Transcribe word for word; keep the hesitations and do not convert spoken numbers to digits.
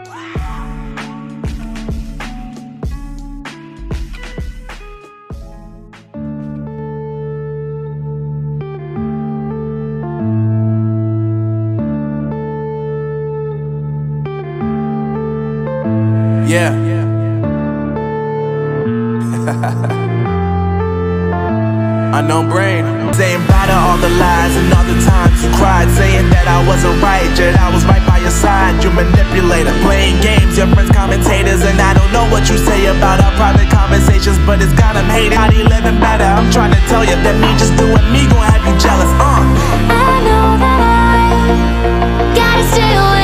Yeah. Unknown brain. Saying bye to all the lies and all the times you cried, saying that I wasn't right, yet I was right by your side. You manipulator, playing games, your friends commentators, and I don't know what you say about our private conversations, but it's got them hating. How they living better? I'm trying to tell you that me just doing me gon' have you jealous. Uh. I know that I gotta stay away.